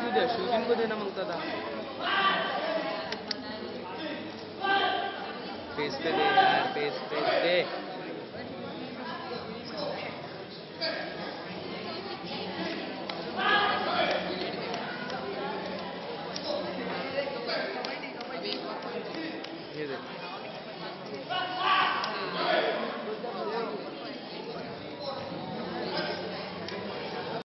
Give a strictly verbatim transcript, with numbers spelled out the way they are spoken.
क्यों दिया? शूटिंग को देना मांगता था। पेस पे दे यार, पेस पे दे।